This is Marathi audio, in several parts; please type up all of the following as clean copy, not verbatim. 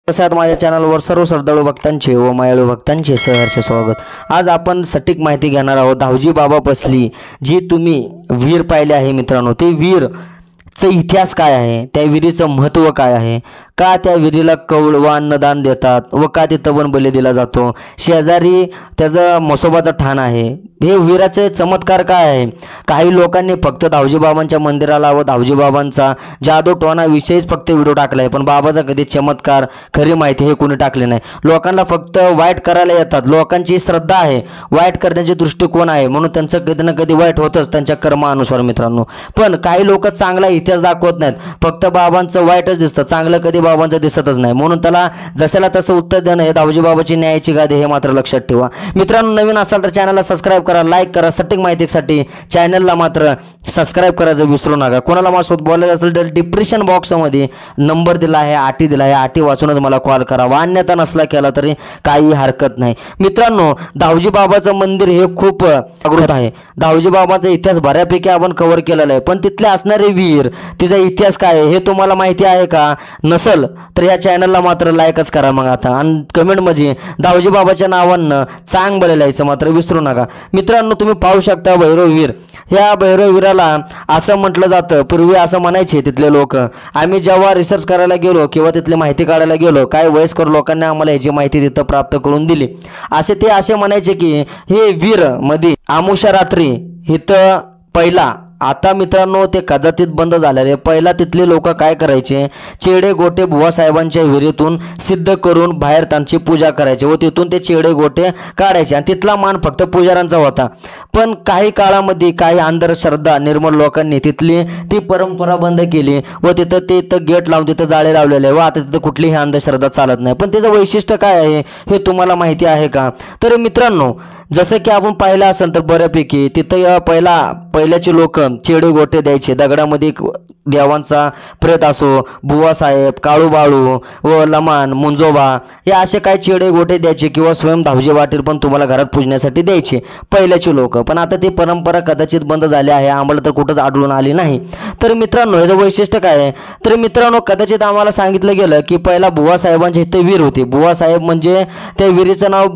प्रसाद माझ्या चॅनलवर सर्व श्रद्धाळू भक्तांचे व मायाळू भक्तांचे सहर्ष स्वागत। आज आपण सटीक माहिती घेणार आहोत धावजी बाबा पसली जी तुम्ही वीर पाहिले आहे मित्रांनो, ते वीर चा इतिहास काय आहे, त्या विहिरीचं महत्त्व काय आहे, का त्या विहिरीला कौल व अन्नदान देतात व का तिथं पण बली दिला जातो, शेजारी त्याचं म्हसोबाचं ठाण आहे, हे वीराचे चमत्कार काय आहे। काही लोकांनी फक्त धावजी बाबांच्या मंदिराला व धावजी बाबांचा जादू टोना विषयीच फक्त व्हिडिओ टाकला आहे, पण बाबाचा कधी चमत्कार खरी माहिती हे कोणी टाकले नाही। लोकांना फक्त वाईट करायला येतात, लोकांची श्रद्धा आहे, वाईट करण्याचे दृष्टिकोन आहे, म्हणून त्यांचं कधी ना कधी वाईट होतच त्यांच्या कर्मानुसार मित्रांनो। पण काही लोक चांगला इतिहास दाखवत नाहीत, फक्त बाबांचं वाईटच दिसतं, चांगलं कधी बाबांचं दिसतच नाही, म्हणून त्याला जशाला तसं उत्तर देणं हे धावजी बाबाची न्यायाची गादी हे मात्र लक्षात ठेवा मित्रांनो। नवीन असाल तर चॅनलला सबस्क्राइब करा, लाईक करा, सटीक माहितीसाठी चॅनलला मात्र सबस्क्राइब करायचं विसरू नका। कोणाला माझ्यासोबत बोलायचं असेल तर डिस्क्रिप्शन बॉक्समध्ये नंबर दिला आहे, आटी दिला आहे, आटी वाचूनच मला कॉल करा, अन्यथा नसला केला तरी काही हरकत नाही मित्रांनो। धावजी बाबाचं मंदिर हे खूप जागृत आहे, धावजी बाबाचा इतिहास बऱ्यापैकी आपण कव्हर केलेला आहे, पण तिथले असणारे वीर तिचा इतिहास काय आहे हे तुम्हाला माहिती आहे का? नसल तर या चॅनलला मात्र लाईकच करा मग आता, आणि कमेंटमध्ये धावजी बाबाच्या नावानं चांग बरे लिहायचं मात्र विसरू नका मित्रांनो। तुम्ही पाहू शकता भैरववीर, ह्या भैरववीराला असं म्हटलं जातं, पूर्वी असं म्हणायचे तिथले लोक, आम्ही जेव्हा रिसर्च करायला गेलो किंवा तिथली माहिती काढायला गेलो, काय वयस्कर लोकांनी आम्हाला ह्याची माहिती तिथं प्राप्त करून दिली, ते असे म्हणायचे की हे वीर मध्ये आमुषा रात्री इथं पहिला, आता मित्रांनो ते कदाचित बंद झालेले, पहिला तिथले लोक काय करायचे, चेडे गोटे बुवा साहेबांच्या विहिरीतून सिद्ध करून बाहेर त्यांची पूजा करायचे व तिथून ते चेडे गोटे काढायचे, आणि तिथला मान फक्त पुजाऱ्यांचा होता। पण काही काळामध्ये काही अंधश्रद्धा निर्मळ लोकांनी तिथली ती परंपरा बंद केली व तिथं गेट लावून तिथं जाळे लावलेले व आता तिथं कुठलीही अंधश्रद्धा चालत नाही। पण त्याचं वैशिष्ट्य काय आहे हे तुम्हाला माहिती आहे का? तर मित्रांनो जसं की आपण पाहिलं असेल तर बऱ्यापैकी तिथं पहिल्याचे लोक चेडे गोटे द्यायचे, दगडामध्ये देवांचा प्रेत असो, बुवा साहेब, काळू बाळू व लमान मुंजोबा हे असे काही चेडे गोटे द्यायचे किंवा स्वयं धावजी वाटेल पण तुम्हाला घरात पूजण्यासाठी द्यायचे पहिल्याचे लोक, पण आता ती परंपरा कदाचित बंद झाली आहे, आम्हाला तर कुठंच आढळून आली नाही। तर मित्रांनो याचं वैशिष्ट्य काय आहे, तर मित्रांनो कदाचित आम्हाला सांगितलं गेलं की पहिला बुवा साहेबांचे इथे वीर होते, बुवा साहेब म्हणजे त्या वीरीचं नाव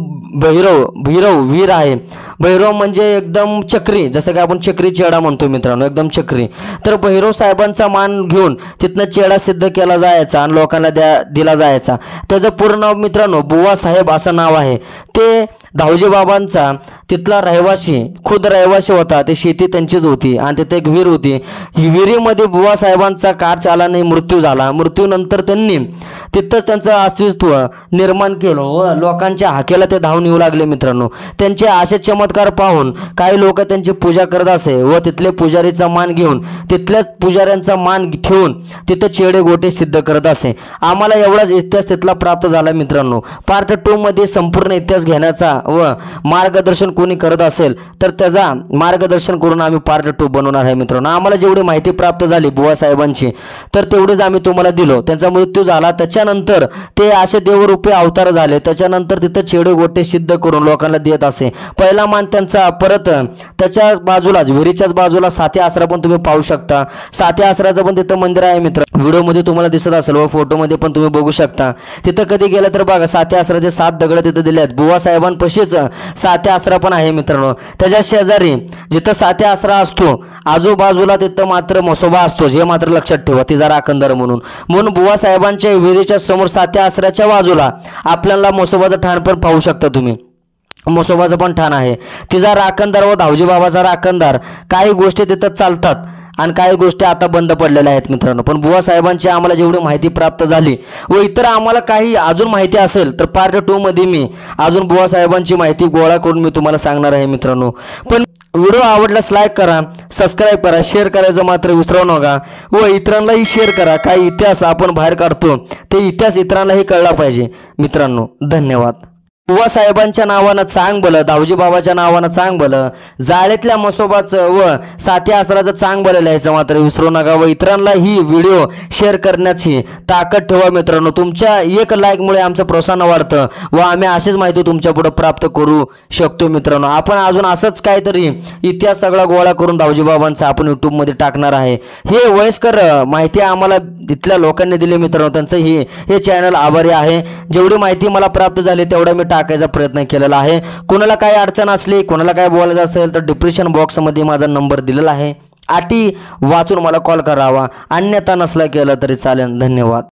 भैरव वीर आहे, भैरव म्हणजे एकदम चक्री, जसं की आपण चक्री चेडा म्हणतो मित्रांनो, एकदम चक्री। तर भैरव साहेबांचा मान घेऊन तिथनं चेडा सिद्ध केला जायचा आणि लोकांना दिला जायचा। त्याचं पूर्ण नाव मित्रांनो बुवा साहेब असं नाव आहे। ते धावजी बाबांचा तिथला रहिवासी, खुद रहिवासी होता, ते शेती त्यांचीच होती आणि तिथे एक विहीर होती, विहिरीमध्ये बुवा साहेबांचा कार चालाने मृत्यू झाला, मृत्यूनंतर त्यांनी तिथंच त्यांचं अस्तित्व निर्माण केलं व लोकांच्या हाकेला ते धावून येऊ लागले मित्रांनो। त्यांचे असे चमत्कार पाहून काही लोक त्यांची पूजा करत असे व तिथले पुजारीचा मान घेऊन तिथल्याच पुजाऱ्यांचा मान ठेवून तिथं चेडे गोटे सिद्ध करत असे। आम्हाला एवढाच इतिहास तिथला प्राप्त झाला मित्रांनो। पार्ट 2 मध्ये संपूर्ण इतिहास घेण्याचा व मार्गदर्शन कोणी करत असेल तर त्याचा मार्गदर्शन करून आम्ही पार्ट 2 बनवणार आहे मित्रांनो। आम्हाला जेवढी माहिती प्राप्त झाली बुवा साहेबांची तर तेवढेच आम्ही तुम्हाला दिलो। त्यांचा मृत्यू झाला, त्याच्यानंतर ते असे देवरूपी अवतार झाले, त्याच्यानंतर तिथं चेडे गोटे सिद्ध करून लोकांना देत असे। पहिला मान त्यांचा परत त्याच्या बाजूलाच विहिरीच्याच बाजूला साती आसरा पण तुम्ही पाहू शकता, साती आसराचं पण तिथं मंदिर आहे मित्र, व्हिडिओमध्ये तुम्हाला दिसत असेल व फोटोमध्ये पण तुम्ही बघू शकता। तिथं कधी गेलं तर बघा साती आसराचे 7 दगड तिथं दिले आहेत, बुवा साहेबांपाशीच साती आसरा पण आहे मित्रांनो। त्याच्या शेजारी जिथं साती आसरा असतो आजूबाजूला तिथं मात्र म्हसोबा असतो, हे मात्र लक्षात ठेवा, तिचा राखणदार म्हणून बुवा साहेबांच्या विहिरीच्या समोर साती आसऱ्याच्या बाजूला आपल्याला म्हसोबाचं ठाण पण पाहू शकता तुम्ही, म्हसोबाचं पण ठाण आहे, तिचा राखणदार व धावजी बाबाचा राखणदार। काही गोष्टी तिथं चालतात आणि काही गोष्टी आता बंद पडलेल्या आहेत मित्रांनो। पण बुवा साहेबांची आम्हाला जेवढी माहिती प्राप्त झाली व इतर आम्हाला काही अजून माहिती असेल तर पार्ट 2 मध्ये मी अजून बुवा साहेबांची माहिती गोळा करून मी तुम्हाला सांगणार आहे मित्रांनो। पण व्हिडिओ आवडल्यास लाईक करा, सबस्क्राइब करा, शेअर करायचं मात्र विसरू नका व इतरांनाही शेअर करा। काही इतिहास आपण बाहेर काढतो ते इतिहास इतरांनाही कळला पाहिजे मित्रांनो। धन्यवाद। बुवा साहेबांच्या नावानं चांग भलं, धावजी बाबाच्या नावानं चांग भलं, जाळ्यातल्या मसोबाचं व साथी आसराचं चांग भलं लिहायचं मात्र विसरू नका व इतरांना ही व्हिडिओ शेअर करण्याची ताकद ठेवा मित्रांनो. तुमच्या एक लाईकमुळे आमचं प्रोत्साहन वाढतं व आम्ही अशीच माहिती तुमच्या पुढे प्राप्त करू शकतो मित्रांनो. आपण अजून असंच काहीतरी इतिहास सगळा गोळा करून धावजी बाबांचा आपण यूट्यूबमध्ये टाकणार आहे. हे वयस्कर माहिती आम्हाला इथल्या लोकांनी दिली मित्रांनो, त्यांचं हे चॅनल आभारी आहे. जेवढी माहिती मला प्राप्त झाली तेवढा मी टाकायचा प्रयत्न केलेला आहे. कोणाला काही अडचण असली, कोणाला काय बोलायचं असेल तर डिस्क्रिप्शन बॉक्समध्ये माझा नंबर दिलेला आहे. अटी वाचून मला कॉल करावा, अन्यथा नसला केलं तरी चालेल. धन्यवाद.